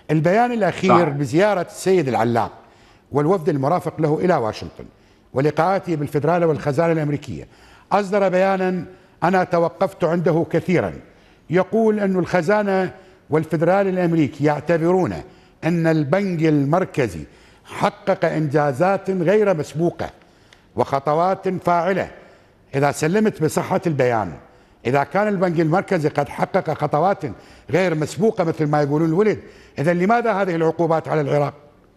البيان الأخير صح. بزيارة السيد العلاق والوفد المرافق له إلى واشنطن ولقاءاته بالفدرالة والخزانة الأمريكية، أصدر بيانا أنا توقفت عنده كثيرا، يقول أن الخزانة والفدرالي الأمريكي يعتبرون أن البنك المركزي حقق إنجازات غير مسبوقة وخطوات فاعلة. إذا سلمت بصحة البيان، إذا كان البنك المركزي قد حقق خطوات غير مسبوقة مثل ما يقولون الولد، إذا لماذا هذه العقوبات على العراق؟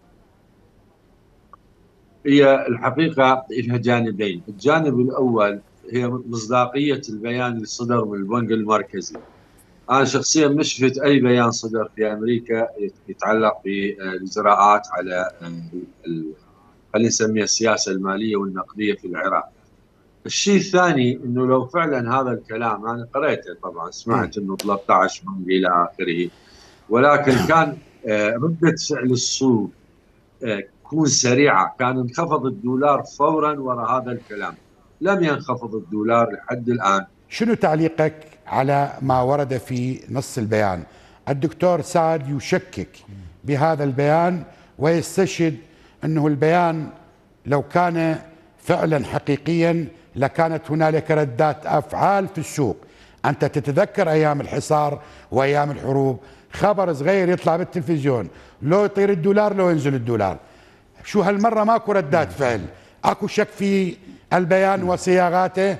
هي الحقيقة لها جانبين. الجانب الأول هي مصداقية البيان اللي صدر من البنك المركزي. أنا شخصيا ما شفت أي بيان صدر في أمريكا يتعلق بالإجراءات على خلينا نسميها السياسة المالية والنقدية في العراق. الشيء الثاني انه لو فعلا هذا الكلام انا قرأته طبعا، سمعت انه 13 بنك الى اخره، ولكن كان ردة فعل السوق تكون سريعة، كان انخفض الدولار فورا وراء هذا الكلام. لم ينخفض الدولار لحد الآن. شنو تعليقك على ما ورد في نص البيان؟ الدكتور سعد يشكك بهذا البيان ويستشهد أنه البيان لو كان فعلا حقيقيا لكانت هنالك ردات أفعال في السوق. أنت تتذكر أيام الحصار وأيام الحروب، خبر صغير يطلع بالتلفزيون لو يطير الدولار لو ينزل الدولار. شو هالمرة ماكو ردات فعل؟ أكو شك في البيان وصياغاته؟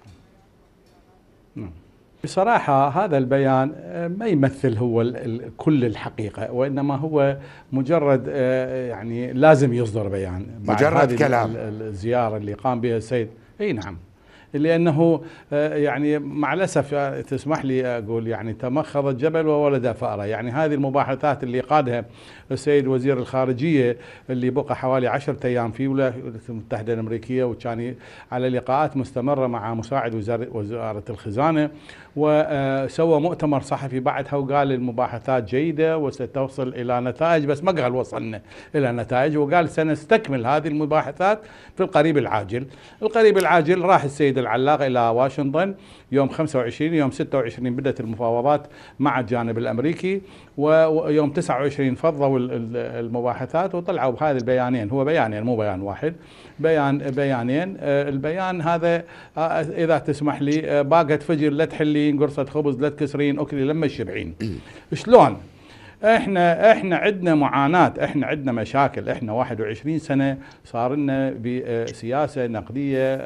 بصراحة هذا البيان ما يمثل هو كل الحقيقة، وإنما هو مجرد يعني لازم يصدر بيان مجرد كلام. الزيارة اللي قام بها السيد. اي نعم، لأنه يعني مع الأسف تسمح لي أقول يعني تمخض الجبل وولد فأرة. يعني هذه المباحثات اللي قادها السيد وزير الخارجية اللي بقى حوالي 10 أيام في الولايات المتحدة الأمريكية، وكان على لقاءات مستمرة مع مساعد وزارة الخزانة، وسوى مؤتمر صحفي بعدها وقال المباحثات جيدة وستوصل إلى نتائج، بس ما قال وصلنا إلى نتائج، وقال سنستكمل هذه المباحثات في القريب العاجل. القريب العاجل راح السيد العلاق إلى واشنطن يوم 25، يوم 26 بدأت المفاوضات مع الجانب الأمريكي، ويوم 29 فضوا المباحثات وطلعوا بهذه البيانين. هو بيانين مو بيان واحد، بيانين. البيان هذا إذا تسمح لي باقت فجر لا تحلين، قرصة خبز لا تكسرين، أكلي لما تشبعين. شلون؟ احنا عندنا معاناة، احنا عندنا مشاكل، احنا 21 سنة صار لنا بسياسة نقدية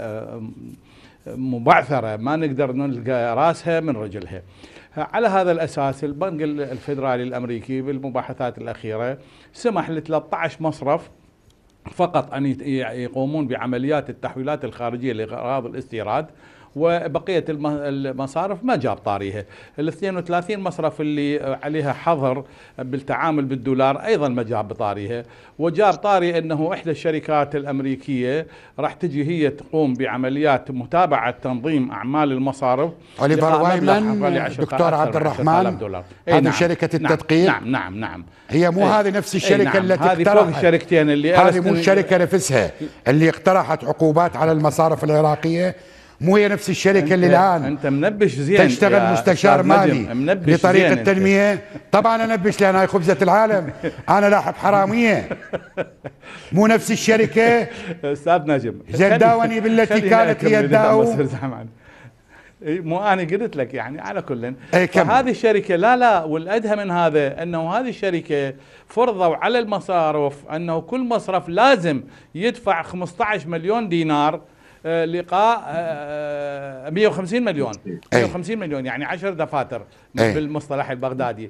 مبعثرة ما نقدر نلقى راسها من رجلها. على هذا الأساس البنك الفيدرالي الأمريكي بالمباحثات الأخيرة سمح ل 13 مصرف فقط أن يقومون بعمليات التحويلات الخارجية لأغراض الاستيراد، وبقية المصارف ما جاب طاريها. ال 32 مصرف اللي عليها حظر بالتعامل بالدولار أيضا ما جاب طاريها، وجاب طاري أنه إحدى الشركات الأمريكية راح تجي هي تقوم بعمليات متابعة تنظيم أعمال المصارف. أوليفر وايمان دكتور عبد الرحمن، هذه نعم شركة التدقيق. نعم هي مو هذه نفس الشركة التي اقترحت، هذه الشركتين اللي هذه مو الشركة نفسها اللي اقترحت عقوبات على المصارف العراقية؟ مو هي نفس الشركة اللي الآن أنت منبش زين تشتغل مستشار مالي لطريقة التنمية؟ طبعا أنبش لأن هاي خبزة العالم، أنا لاحق حرامية. مو نفس الشركة؟ أستاذ نجم زداوني بالتي كانت هي الداو. مو أنا قلت لك يعني على كل فهذه الشركة لا والأدهى من هذا أنه هذه الشركة فرضوا على المصارف أنه كل مصرف لازم يدفع 15 مليون دينار لقاء 150 مليون 150 مليون يعني 10 دفاتر بالمصطلح البغدادي،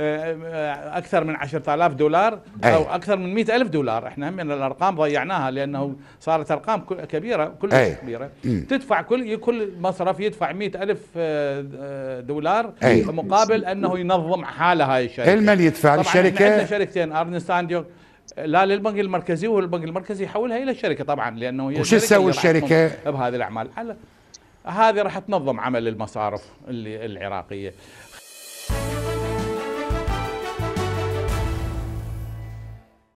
أكثر من 10,000 دولار أو أكثر من 100,000 دولار. احنا هم من الأرقام ضيعناها لأنه صارت أرقام كبيرة كلش كبيرة. تدفع كل مصرف يدفع 100,000 دولار مقابل أنه ينظم حالة هاي الشركة. المن يدفع الشركة؟ عندنا شركتين أرنست أند يونغ، لا للبنك المركزي، والبنك المركزي يحولها الى الشركه طبعا لانه هي وش تسوي الشركه بهذه الاعمال. هذه راح تنظم عمل المصارف العراقيه.